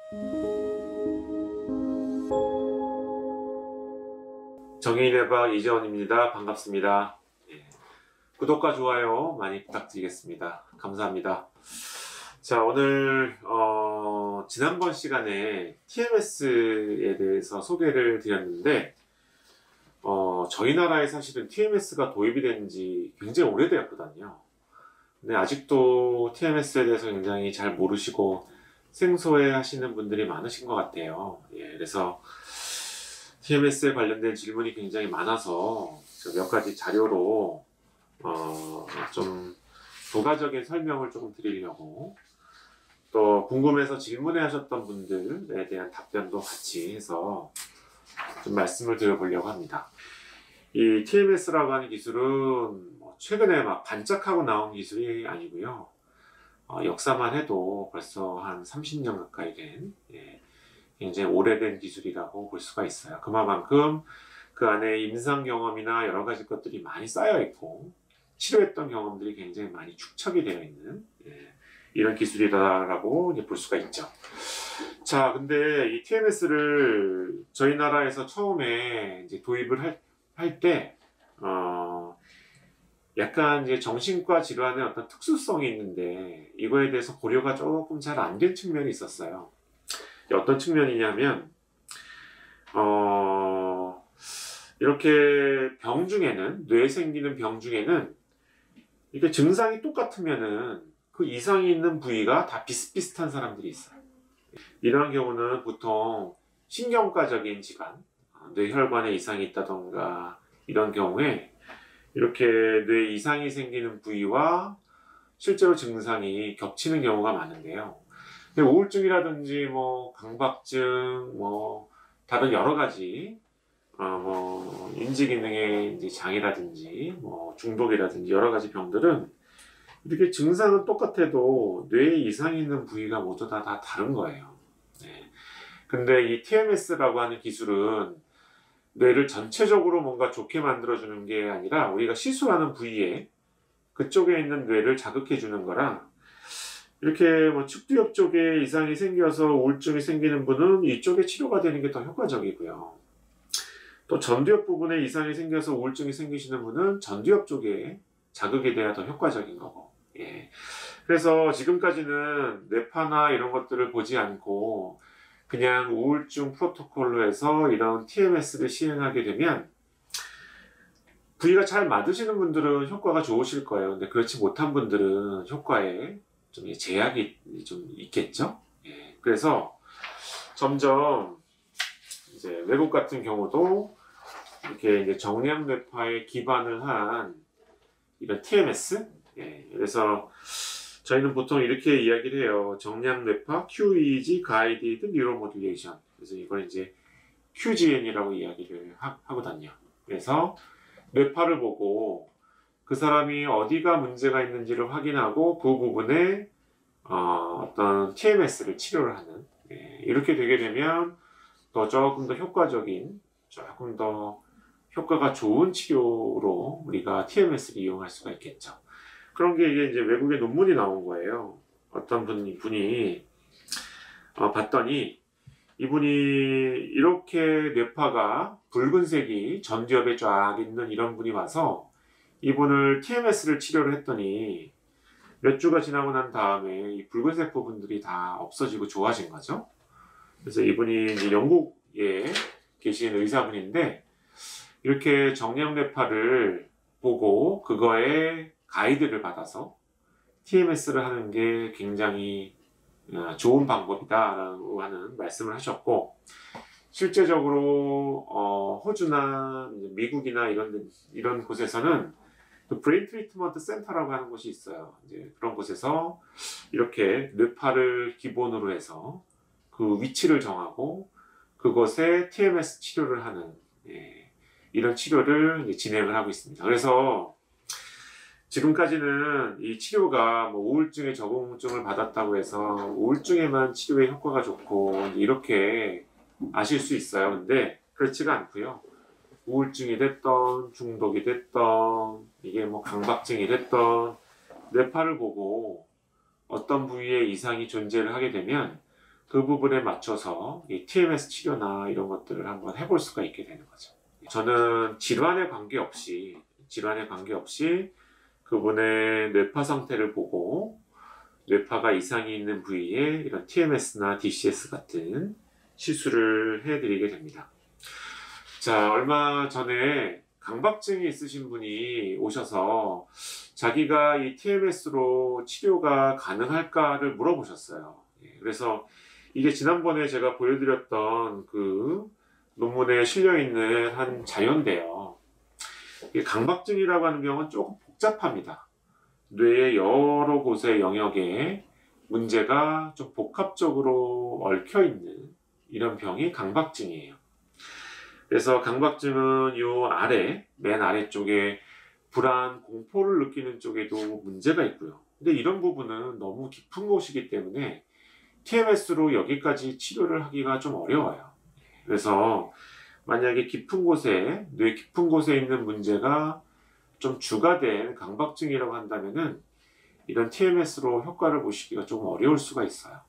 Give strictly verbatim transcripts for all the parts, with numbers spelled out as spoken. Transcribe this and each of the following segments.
정의인의 박 이재원입니다. 반갑습니다. 예. 구독과 좋아요 많이 부탁드리겠습니다. 감사합니다. 자, 오늘 어, 지난번 시간에 티엠에스에 대해서 소개를 드렸는데 어, 저희 나라에 사실은 티엠에스가 도입이 된 지 굉장히 오래되었거든요. 근데 아직도 티엠에스에 대해서 굉장히 잘 모르시고 생소해 하시는 분들이 많으신 것 같아요. 예, 그래서 티엠에스에 관련된 질문이 굉장히 많아서 몇 가지 자료로 어, 좀 부가적인 설명을 조금 드리려고, 또 궁금해서 질문해 하셨던 분들에 대한 답변도 같이 해서 좀 말씀을 드려보려고 합니다. 이 티엠에스라고 하는 기술은 뭐 최근에 막 반짝하고 나온 기술이 아니고요. 어, 역사만 해도 벌써 한 삼십 년 가까이 된, 예, 굉장히 오래된 기술이라고 볼 수가 있어요. 그만큼 그 안에 임상 경험이나 여러 가지 것들이 많이 쌓여 있고 치료했던 경험들이 굉장히 많이 축적이 되어 있는, 예, 이런 기술이다라고 이제 볼 수가 있죠. 자, 근데 이 티엠에스를 저희 나라에서 처음에 이제 도입을 할, 할 때, 어, 약간 이제 정신과 질환의 어떤 특수성이 있는데 이거에 대해서 고려가 조금 잘 안 된 측면이 있었어요. 어떤 측면이냐면, 어, 이렇게 병 중에는, 뇌에 생기는 병 중에는, 이게 증상이 똑같으면은 그 이상이 있는 부위가 다 비슷비슷한 사람들이 있어요. 이런 경우는 보통 신경과적인 질환, 뇌혈관에 이상이 있다던가 이런 경우에 이렇게 뇌에 이상이 생기는 부위와 실제로 증상이 겹치는 경우가 많은데요. 우울증이라든지 뭐 강박증, 뭐 다른 여러 가지 어 뭐 인지 기능의 이제 장애라든지 뭐 중독이라든지 여러 가지 병들은 이렇게 증상은 똑같아도 뇌에 이상이 있는 부위가 모두 다, 다 다른 거예요. 네. 근데 이 티엠에스라고 하는 기술은 뇌를 전체적으로 뭔가 좋게 만들어주는 게 아니라 우리가 시술하는 부위에 그쪽에 있는 뇌를 자극해 주는 거라, 이렇게 뭐 측두엽 쪽에 이상이 생겨서 우울증이 생기는 분은 이쪽에 치료가 되는 게 더 효과적이고요. 또 전두엽 부분에 이상이 생겨서 우울증이 생기시는 분은 전두엽 쪽에 자극이 돼야 더 효과적인 거고. 예. 그래서 지금까지는 뇌파나 이런 것들을 보지 않고 그냥 우울증 프로토콜로 해서 이런 티엠에스를 시행하게 되면 부위가 잘 맞으시는 분들은 효과가 좋으실 거예요. 근데 그렇지 못한 분들은 효과에 좀 제약이 좀 있겠죠. 예. 그래서 점점 이제 외국 같은 경우도 이렇게 이제 정량뇌파에 기반을 한 이런 티엠에스. 예. 그래서 저희는 보통 이렇게 이야기를 해요. 정량뇌파 큐이지 가이디드 뉴로모듈레이션. 그래서 이걸 이제 큐지엔이라고 이야기를 하, 하거든요. 그래서 뇌파를 보고 그 사람이 어디가 문제가 있는지를 확인하고 그 부분에 어, 어떤 티엠에스를 치료를 하는, 예, 이렇게 되게 되면 더 조금 더 효과적인, 조금 더 효과가 좋은 치료로 우리가 티엠에스를 이용할 수가 있겠죠. 그런 게 이게 이제 외국에 논문이 나온 거예요. 어떤 분이, 분이 어, 봤더니 이분이 이렇게 뇌파가 붉은색이 전두엽에 쫙 있는 이런 분이 와서 이분을 티엠에스를 치료를 했더니 몇 주가 지나고 난 다음에 이 붉은색 부분들이 다 없어지고 좋아진 거죠. 그래서 이분이 이제 영국에 계신 의사분인데 이렇게 정량뇌파를 보고 그거에 가이드를 받아서 티엠에스를 하는 게 굉장히 좋은 방법이다라고 하는 말씀을 하셨고, 실제적으로 어, 호주나 미국이나 이런 이런 곳에서는 그 브레인 트리트먼트 센터라고 하는 곳이 있어요. 이제 그런 곳에서 이렇게 뇌파를 기본으로 해서 그 위치를 정하고 그곳에 티엠에스 치료를 하는, 예, 이런 치료를 이제 진행을 하고 있습니다. 그래서 지금까지는 이 치료가 뭐 우울증에 적응증을 받았다고 해서 우울증에만 치료에 효과가 좋고 이렇게 아실 수 있어요. 근데 그렇지가 않고요. 우울증이 됐던 중독이 됐던 이게 뭐 강박증이 됐던 뇌파를 보고 어떤 부위에 이상이 존재를 하게 되면 그 부분에 맞춰서 이 티엠에스 치료나 이런 것들을 한번 해볼 수가 있게 되는 거죠. 저는 질환에 관계없이 질환에 관계없이 그분의 뇌파 상태를 보고 뇌파가 이상이 있는 부위에 이런 티엠에스나 디씨에스 같은 시술을 해드리게 됩니다. 자, 얼마 전에 강박증이 있으신 분이 오셔서 자기가 이 티엠에스로 치료가 가능할까를 물어보셨어요. 그래서 이게 지난번에 제가 보여드렸던 그 논문에 실려있는 한 자료인데요. 이 강박증이라고 하는 병은 조금 복잡합니다. 뇌의 여러 곳의 영역에 문제가 좀 복합적으로 얽혀있는 이런 병이 강박증이에요. 그래서 강박증은 요 아래, 맨 아래쪽에 불안, 공포를 느끼는 쪽에도 문제가 있고요. 근데 이런 부분은 너무 깊은 곳이기 때문에 티엠에스로 여기까지 치료를 하기가 좀 어려워요. 그래서 만약에 깊은 곳에, 뇌 깊은 곳에 있는 문제가 좀 주가 된 강박증이라고 한다면은 이런 티엠에스로 효과를 보시기가 좀 어려울 수가 있어요.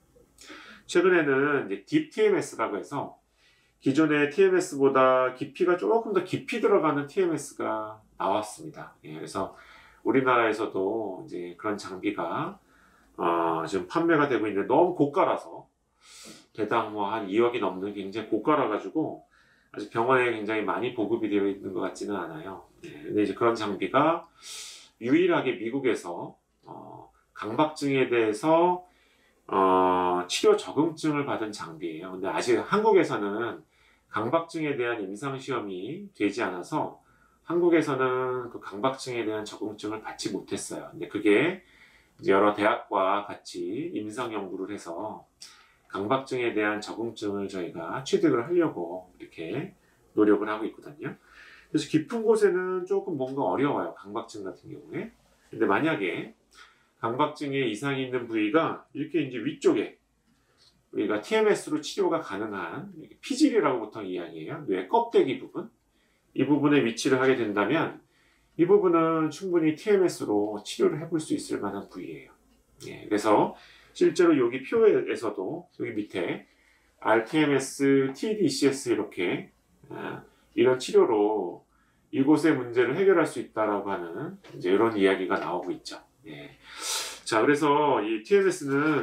최근에는 이제 딥 티엠에스라고 해서 기존의 티엠에스보다 깊이가 조금 더 깊이 들어가는 티엠에스가 나왔습니다. 예, 그래서 우리나라에서도 이제 그런 장비가 어, 지금 판매가 되고 있는데 너무 고가라서 개당 뭐 한 이억이 넘는 굉장히 고가라 가지고 아직 병원에 굉장히 많이 보급이 되어 있는 것 같지는 않아요. 예, 근데 이제 그런 장비가 유일하게 미국에서 어, 강박증에 대해서 어, 치료 적응증을 받은 장비예요. 근데 아직 한국에서는 강박증에 대한 임상시험이 되지 않아서 한국에서는 그 강박증에 대한 적응증을 받지 못했어요. 근데 그게 이제 여러 대학과 같이 임상 연구를 해서 강박증에 대한 적응증을 저희가 취득을 하려고 이렇게 노력을 하고 있거든요. 그래서 깊은 곳에는 조금 뭔가 어려워요. 강박증 같은 경우에. 근데 만약에 강박증에 이상이 있는 부위가 이렇게 이제 위쪽에 우리가 티엠에스로 치료가 가능한 피질이라고 보통 이야기해요. 뇌 껍데기 부분. 이 부분에 위치를 하게 된다면 이 부분은 충분히 티엠에스로 치료를 해볼 수 있을 만한 부위예요. 예, 그래서 실제로 여기 표에서도 여기 밑에 알티엠에스, 티디씨에스 이렇게 아, 이런 치료로 이곳의 문제를 해결할 수 있다라고 하는 이제 이런 이야기가 나오고 있죠. 예. 자, 그래서 이 티엠에스는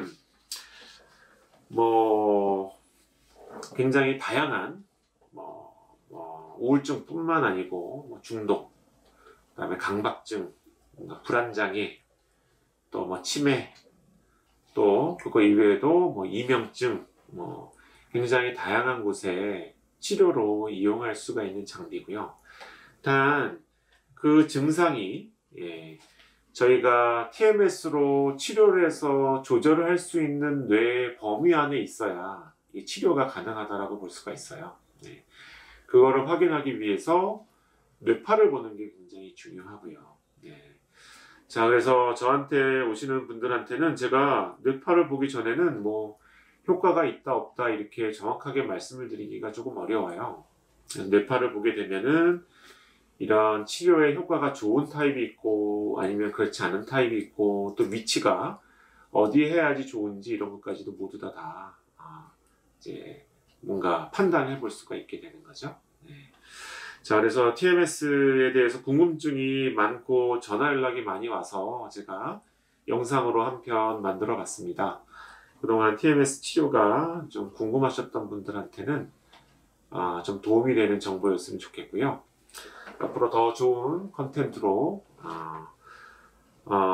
뭐 굉장히 다양한 뭐, 뭐 우울증뿐만 아니고 뭐 중독, 그다음에 강박증, 불안장애, 또 뭐 치매, 또 그거 이외에도 뭐 이명증, 뭐 굉장히 다양한 곳에 치료로 이용할 수가 있는 장비고요. 단 그 증상이 예, 저희가 티엠에스로 치료를 해서 조절을 할 수 있는 뇌 범위 안에 있어야 이 치료가 가능하다라고 볼 수가 있어요. 네. 그거를 확인하기 위해서 뇌파를 보는 게 굉장히 중요하고요. 네. 자, 그래서 저한테 오시는 분들한테는 제가 뇌파를 보기 전에는 뭐 효과가 있다 없다 이렇게 정확하게 말씀을 드리기가 조금 어려워요. 뇌파를 보게 되면은 이런 치료에 효과가 좋은 타입이 있고 아니면 그렇지 않은 타입이 있고 또 위치가 어디에 해야지 좋은지 이런 것까지도 모두 다, 다 아, 이제 뭔가 판단해 볼 수가 있게 되는 거죠. 네. 자, 그래서 티엠에스에 대해서 궁금증이 많고 전화 연락이 많이 와서 제가 영상으로 한 편 만들어 봤습니다. 그동안 티엠에스 치료가 좀 궁금하셨던 분들한테는 아, 좀 도움이 되는 정보였으면 좋겠고요. 앞으로 더 좋은 컨텐츠로 어,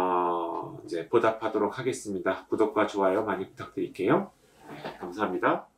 어, 이제 보답하도록 하겠습니다. 구독과 좋아요 많이 부탁드릴게요. 네, 감사합니다.